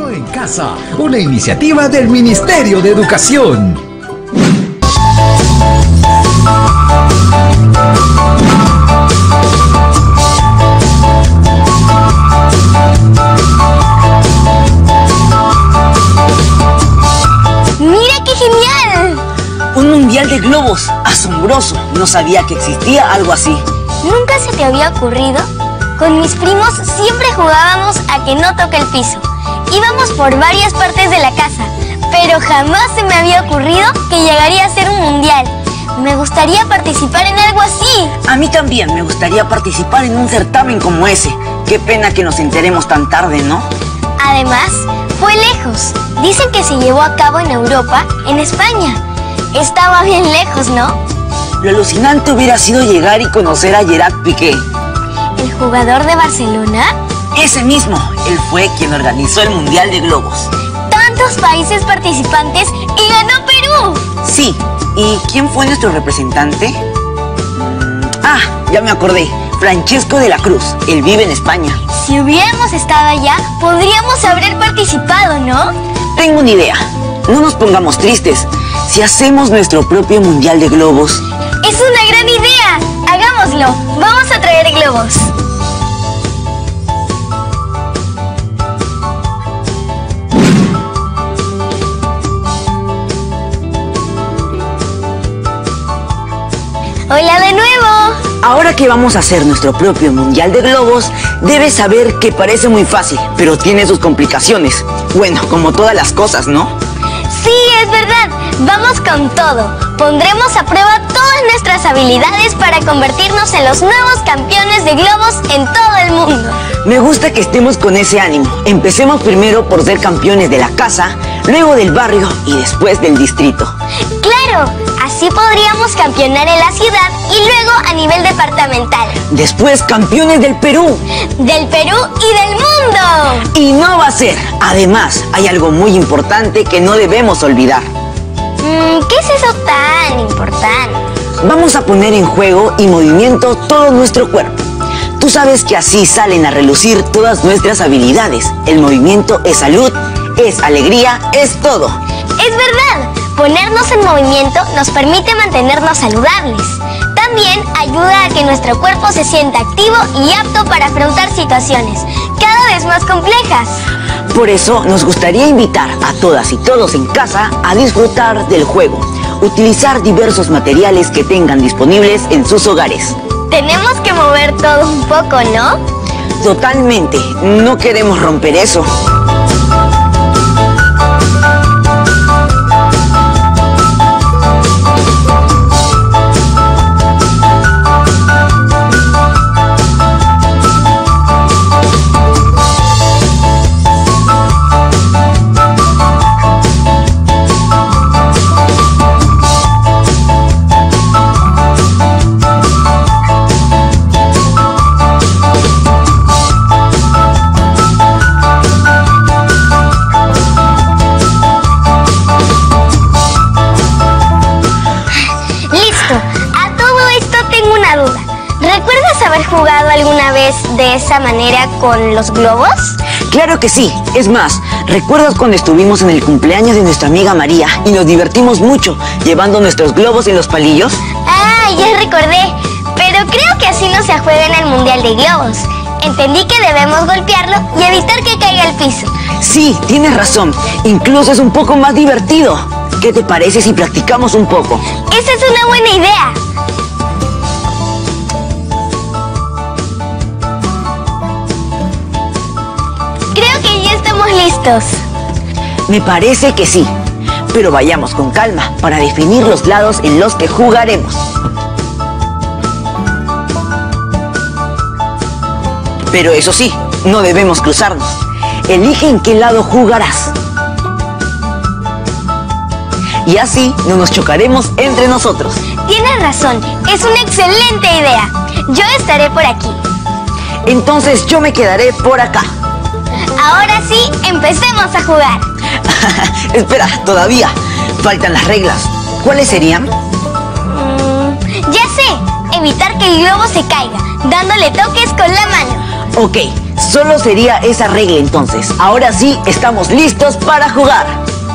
Juego en Casa, una iniciativa del Ministerio de Educación. ¡Mira qué genial! Un mundial de globos. ¡Asombroso! No sabía que existía algo así. ¿Nunca se te había ocurrido? Con mis primos siempre jugábamos a que no toque el piso. Íbamos por varias partes de la casa, pero jamás se me había ocurrido que llegaría a ser un mundial. Me gustaría participar en algo así. A mí también me gustaría participar en un certamen como ese. Qué pena que nos enteremos tan tarde, ¿no? Además, fue lejos. Dicen que se llevó a cabo en Europa, en España. Estaba bien lejos, ¿no? Lo alucinante hubiera sido llegar y conocer a Gerard Piqué. ¿El jugador de Barcelona? Ese mismo. Él fue quien organizó el Mundial de Globos. ¡Tantos países participantes y ganó Perú! Sí. ¿Y quién fue nuestro representante? Ya me acordé. Francesco de la Cruz. Él vive en España. Si hubiéramos estado allá, podríamos haber participado, ¿no? Tengo una idea. No nos pongamos tristes. Si hacemos nuestro propio Mundial de Globos... ¡Es una gran idea! ¡Hagámoslo! ¡Vamos a traer globos! ¡Hola de nuevo! Ahora que vamos a hacer nuestro propio Mundial de Globos, debes saber que parece muy fácil, pero tiene sus complicaciones. Bueno, como todas las cosas, ¿no? ¡Sí, es verdad! ¡Vamos con todo! Pondremos a prueba todas nuestras habilidades para convertirnos en los nuevos campeones de globos en todo el mundo. Me gusta que estemos con ese ánimo. Empecemos primero por ser campeones de la casa, luego del barrio y después del distrito. ¡Claro! Así podríamos campeonar en la ciudad y luego a nivel departamental. Después campeones del Perú. ¡Del Perú y del mundo! Y no va a ser. Además, hay algo muy importante que no debemos olvidar. ¿Qué es eso tan importante? Vamos a poner en juego y movimiento todo nuestro cuerpo. Tú sabes que así salen a relucir todas nuestras habilidades. El movimiento es salud, es alegría, es todo. ¡Es verdad! Ponernos en movimiento nos permite mantenernos saludables. También ayuda a que nuestro cuerpo se sienta activo y apto para afrontar situaciones cada vez más complejas. Por eso nos gustaría invitar a todas y todos en casa a disfrutar del juego. Utilizar diversos materiales que tengan disponibles en sus hogares. Tenemos que mover todo un poco, ¿no? Totalmente. No queremos romper eso. ¿Recuerdas haber jugado alguna vez de esa manera con los globos? Claro que sí. Es más, ¿recuerdas cuando estuvimos en el cumpleaños de nuestra amiga María y nos divertimos mucho llevando nuestros globos en los palillos? Ah, ya recordé. Pero creo que así no se juega en el Mundial de Globos. Entendí que debemos golpearlo y evitar que caiga al piso. Sí, tienes razón. Incluso es un poco más divertido. ¿Qué te parece si practicamos un poco? Esa es una buena idea. Creo que ya estamos listos. Me parece que sí. Pero vayamos con calma para definir los lados en los que jugaremos. Pero eso sí, no debemos cruzarnos. Elige en qué lado jugarás. Y así no nos chocaremos entre nosotros. Tienes razón, es una excelente idea. Yo estaré por aquí. Entonces yo me quedaré por acá. Ahora sí, empecemos a jugar. Espera, todavía faltan las reglas. ¿Cuáles serían? Ya sé, evitar que el globo se caiga, dándole toques con la mano. Ok, Solo sería esa regla entonces. Ahora sí, estamos listos para jugar.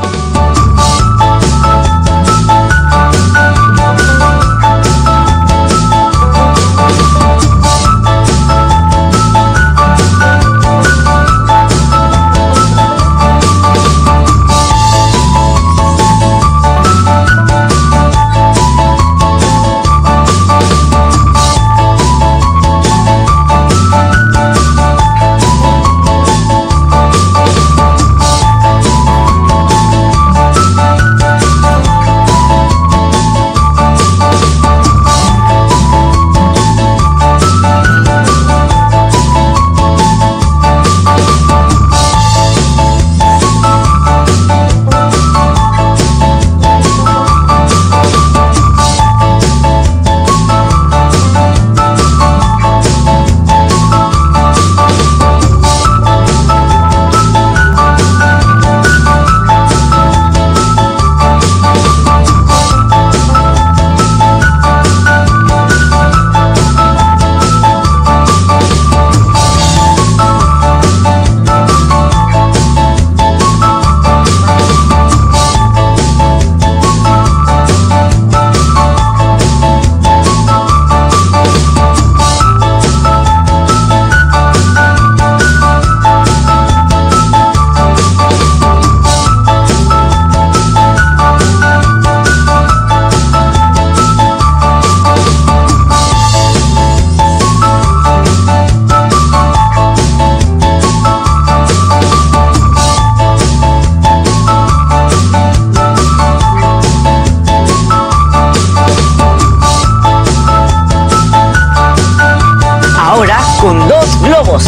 Ahora con 2 globos.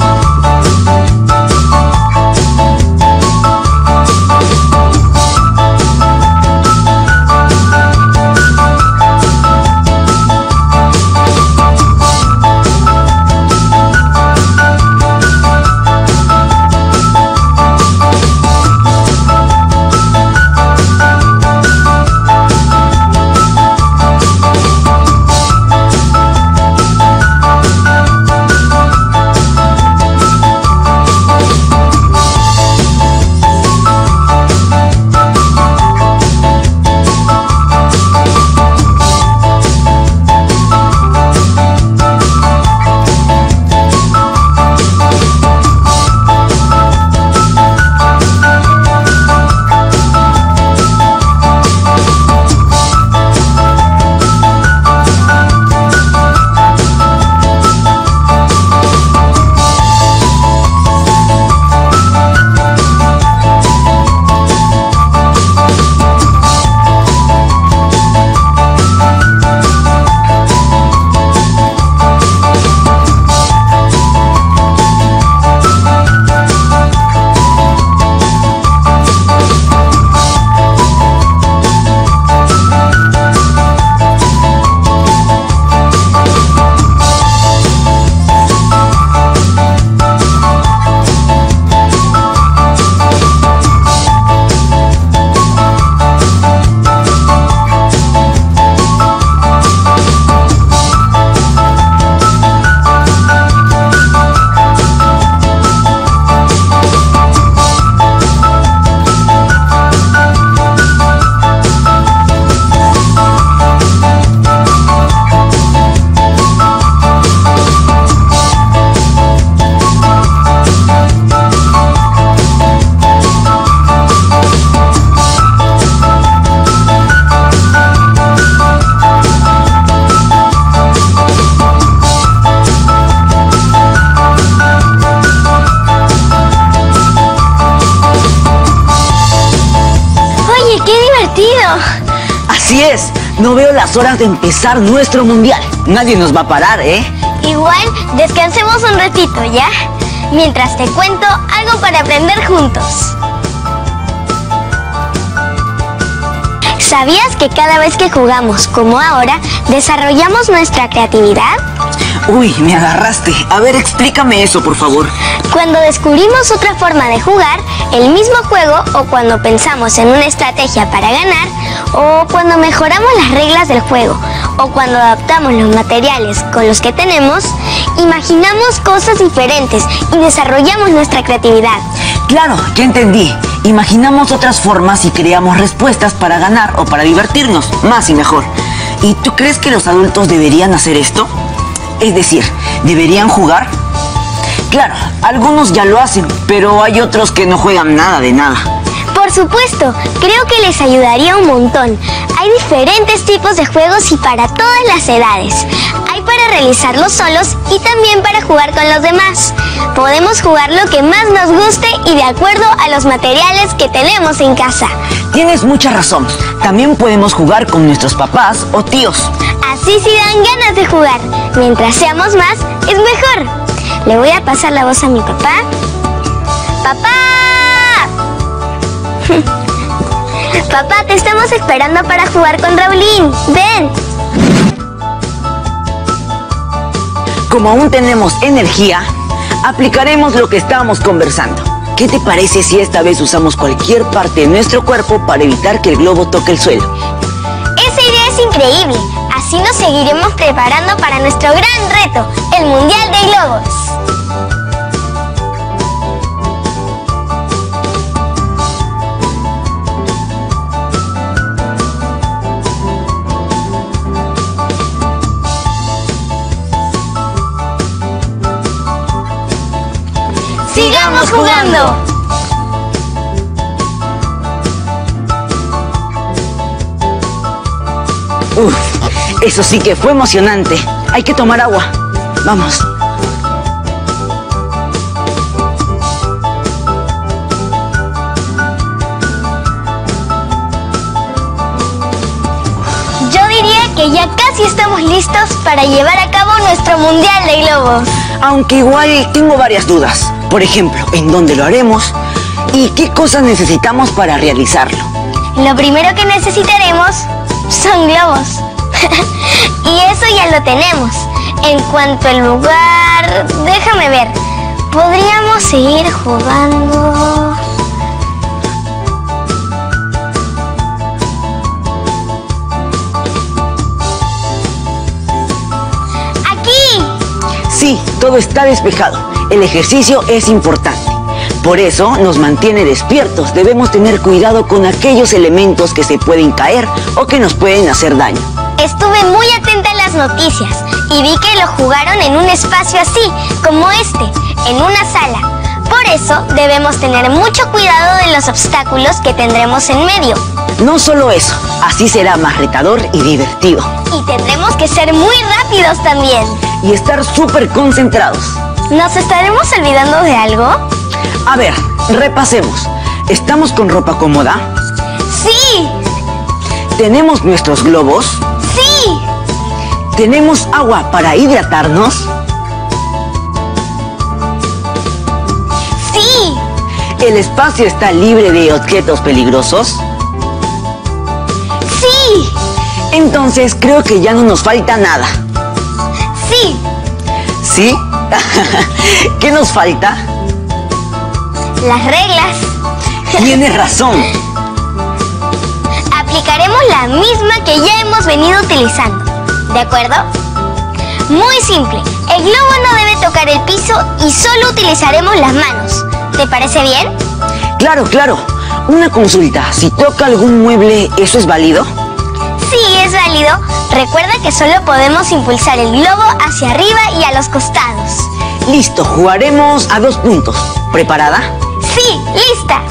Así es, no veo las horas de empezar nuestro mundial. Nadie nos va a parar, ¿eh? Igual, descansemos un ratito, ¿ya? Mientras te cuento algo para aprender juntos. ¿Sabías que cada vez que jugamos, como ahora, desarrollamos nuestra creatividad? Uy, me agarraste. A ver, explícame eso, por favor. Cuando descubrimos otra forma de jugar, el mismo juego o cuando pensamos en una estrategia para ganar, o cuando mejoramos las reglas del juego, o cuando adaptamos los materiales con los que tenemos, imaginamos cosas diferentes y desarrollamos nuestra creatividad. Claro, ya entendí. Imaginamos otras formas y creamos respuestas para ganar o para divertirnos, más y mejor. ¿Y tú crees que los adultos deberían hacer esto? Es decir, ¿deberían jugar? Claro, algunos ya lo hacen, pero hay otros que no juegan nada de nada. Por supuesto, creo que les ayudaría un montón. Hay diferentes tipos de juegos y para todas las edades. Hay para realizarlos solos y también para jugar con los demás. Podemos jugar lo que más nos guste y de acuerdo a los materiales que tenemos en casa. Tienes mucha razón. También podemos jugar con nuestros papás o tíos. Así si dan ganas de jugar. Mientras seamos más, es mejor. Le voy a pasar la voz a mi papá. ¡Papá! Papá, te estamos esperando para jugar con Raulín. ¡Ven! Como aún tenemos energía, aplicaremos lo que estábamos conversando. ¿Qué te parece si esta vez usamos cualquier parte de nuestro cuerpo para evitar que el globo toque el suelo? Esa idea es increíble. Así nos seguiremos preparando para nuestro gran reto, el Mundial de Globos. ¡Sigamos jugando! Uf, eso sí que fue emocionante. Hay que tomar agua. Vamos. Yo diría que ya casi estamos listos para llevar a cabo nuestro Mundial de Globos. Aunque igual tengo varias dudas. Por ejemplo, ¿en dónde lo haremos? ¿Y qué cosas necesitamos para realizarlo? Lo primero que necesitaremos son globos. Y eso ya lo tenemos. En cuanto al lugar, déjame ver. Podríamos seguir jugando. ¡Aquí! Sí, todo está despejado. El ejercicio es importante. Por eso nos mantiene despiertos. Debemos tener cuidado con aquellos elementos que se pueden caer o que nos pueden hacer daño. Estuve muy atenta a las noticias y vi que lo jugaron en un espacio así, como este, en una sala. Por eso debemos tener mucho cuidado de los obstáculos que tendremos en medio. No solo eso, así será más retador y divertido. Y tendremos que ser muy rápidos también. Y estar súper concentrados. ¿Nos estaremos olvidando de algo? A ver, repasemos. ¿Estamos con ropa cómoda? ¡Sí! ¿Tenemos nuestros globos? ¡Sí! ¿Tenemos agua para hidratarnos? ¡Sí! ¿El espacio está libre de objetos peligrosos? ¡Sí! Entonces creo que ya no nos falta nada. ¡Sí! ¿Sí? ¿Qué nos falta? Las reglas. Tienes razón. Aplicaremos la misma que ya hemos venido utilizando. ¿De acuerdo? Muy simple. El globo no debe tocar el piso y solo utilizaremos las manos. ¿Te parece bien? Claro, claro. Una consulta. Si toca algún mueble, ¿eso es válido? Sí, es válido. Recuerda que solo podemos impulsar el globo hacia arriba y a los costados. Listo, jugaremos a 2 puntos. ¿Preparada? ¡Sí! ¡Lista!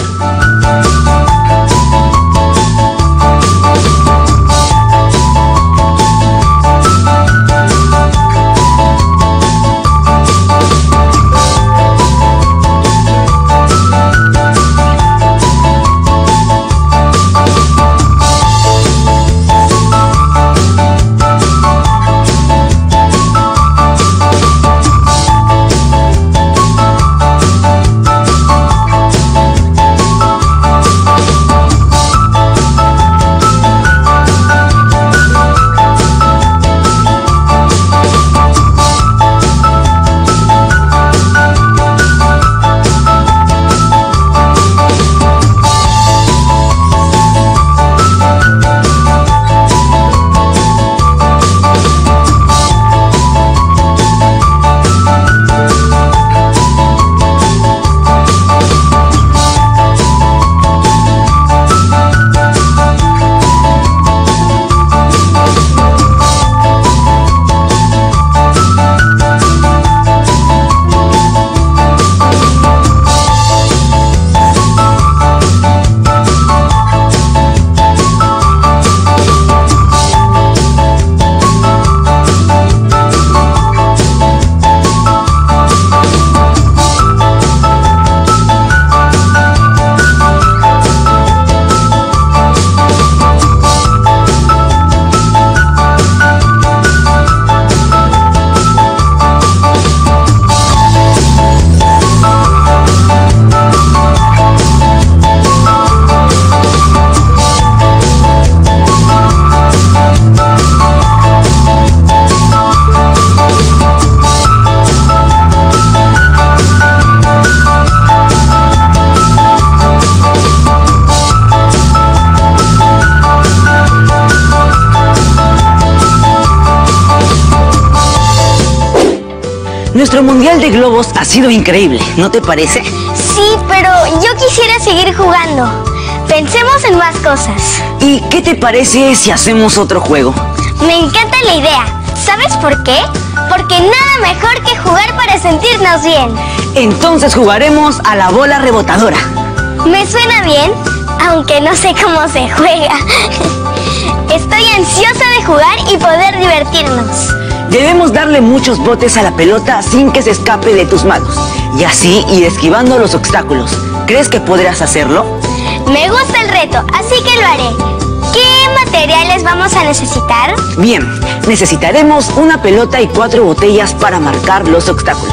Nuestro mundial de globos ha sido increíble, ¿no te parece? Sí, pero yo quisiera seguir jugando. Pensemos en más cosas. ¿Y qué te parece si hacemos otro juego? Me encanta la idea. ¿Sabes por qué? Porque nada mejor que jugar para sentirnos bien. Entonces jugaremos a la bola rebotadora. Me suena bien, aunque no sé cómo se juega. Estoy ansiosa de jugar y poder divertirnos. Debemos darle muchos botes a la pelota sin que se escape de tus manos. Y así ir esquivando los obstáculos. ¿Crees que podrás hacerlo? Me gusta el reto, así que lo haré. ¿Qué materiales vamos a necesitar? Bien, necesitaremos una pelota y 4 botellas para marcar los obstáculos.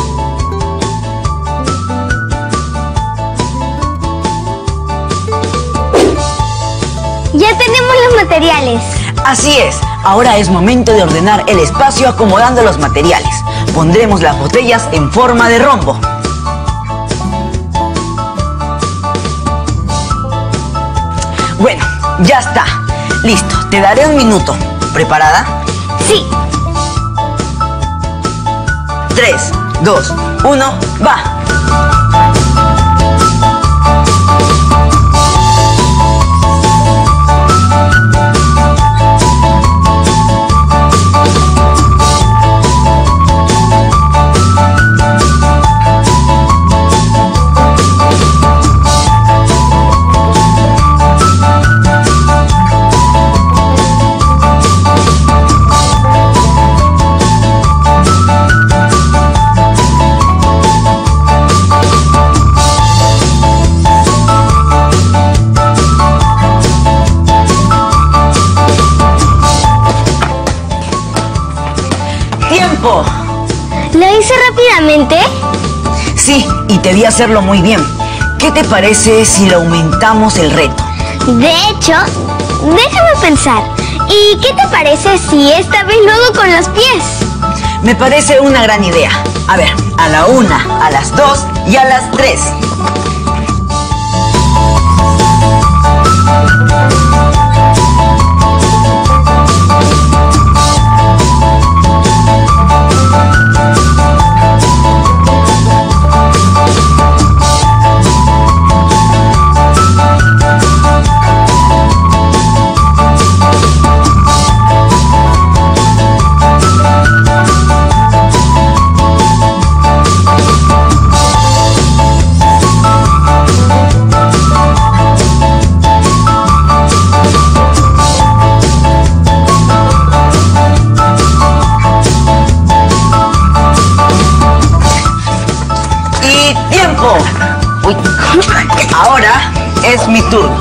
Ya tenemos los materiales. Así es, ahora es momento de ordenar el espacio acomodando los materiales. Pondremos las botellas en forma de rombo. Bueno, ya está. Listo, te daré un minuto. ¿Preparada? Sí. 3, 2, 1, ¡va! ¡Tiempo! ¿Lo hice rápidamente? Sí, y te vi hacerlo muy bien. ¿Qué te parece si le aumentamos el reto? De hecho, déjame pensar. ¿Y qué te parece si esta vez lo hago con los pies? Me parece una gran idea. A ver, a la 1, a las 2 y a las 3. Uy. Ahora es mi turno.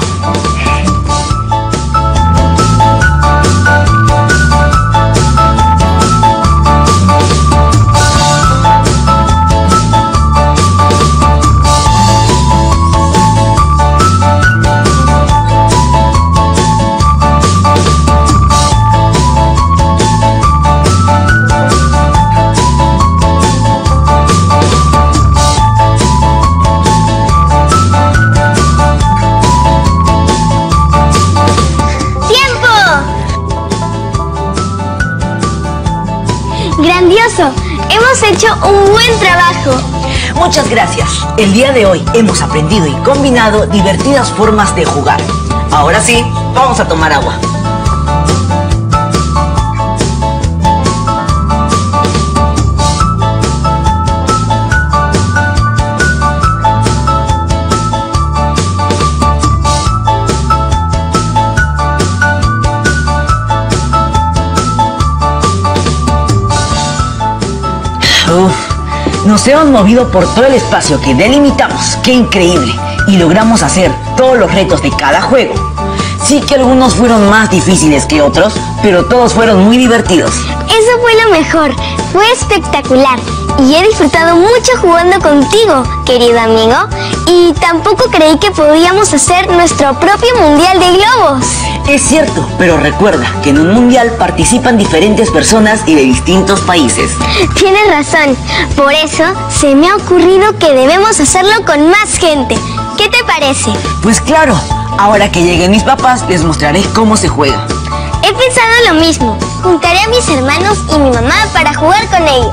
¡Grandioso! Hemos hecho un buen trabajo. Muchas gracias. El día de hoy hemos aprendido y combinado divertidas formas de jugar. Ahora sí, vamos a tomar agua. Nos hemos movido por todo el espacio que delimitamos. ¡Qué increíble! Y logramos hacer todos los retos de cada juego. Sí que algunos fueron más difíciles que otros, pero todos fueron muy divertidos. Eso fue lo mejor. Fue espectacular. Y he disfrutado mucho jugando contigo, querido amigo. Y tampoco creí que podíamos hacer nuestro propio mundial de globos. Es cierto, pero recuerda que en un mundial participan diferentes personas y de distintos países. Tienes razón. Por eso se me ha ocurrido que debemos hacerlo con más gente. ¿Qué te parece? Pues claro, ahora que lleguen mis papás les mostraré cómo se juega. He pensado lo mismo. Juntaré a mis hermanos y mi mamá para jugar con ellos.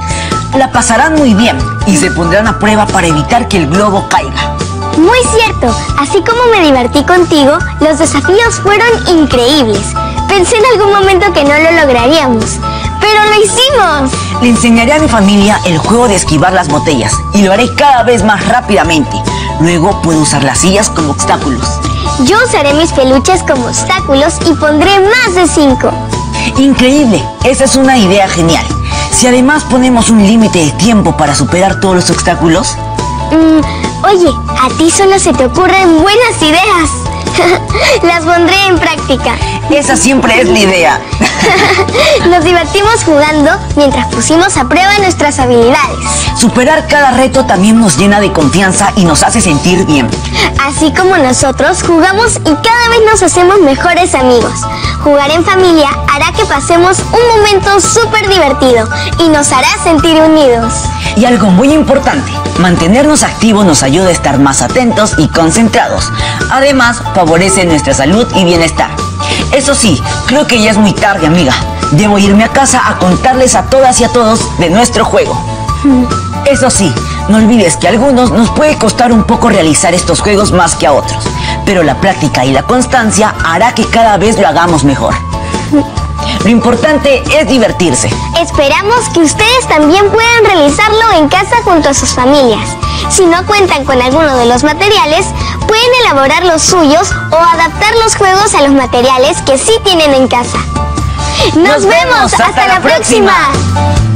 La pasarán muy bien y se pondrán a prueba para evitar que el globo caiga. Muy cierto, así como me divertí contigo, los desafíos fueron increíbles. Pensé en algún momento que no lo lograríamos, pero lo hicimos. Le enseñaré a mi familia el juego de esquivar las botellas y lo haré cada vez más rápidamente. Luego puedo usar las sillas como obstáculos. Yo usaré mis peluches como obstáculos y pondré más de 5. Increíble, esa es una idea genial. Si además ponemos un límite de tiempo para superar todos los obstáculos. Oye, a ti solo se te ocurren buenas ideas. Las pondré en práctica. Esa siempre es la idea. Nos divertimos jugando mientras pusimos a prueba nuestras habilidades. Superar cada reto también nos llena de confianza y nos hace sentir bien. Así como nosotros jugamos y cada vez nos hacemos mejores amigos. Jugar en familia hará que pasemos un momento súper divertido y nos hará sentir unidos. Y algo muy importante, mantenernos activos nos ayuda a estar más atentos y concentrados. Además, favorece nuestra salud y bienestar. Eso sí, creo que ya es muy tarde, amiga. Debo irme a casa a contarles a todas y a todos de nuestro juego. Eso sí, no olvides que a algunos nos puede costar un poco realizar estos juegos más que a otros, pero la práctica y la constancia hará que cada vez lo hagamos mejor. Lo importante es divertirse. Esperamos que ustedes también puedan realizarlo en casa junto a sus familias. Si no cuentan con alguno de los materiales, pueden elaborar los suyos o adaptar los juegos a los materiales que sí tienen en casa. ¡Nos vemos! ¡Hasta la próxima!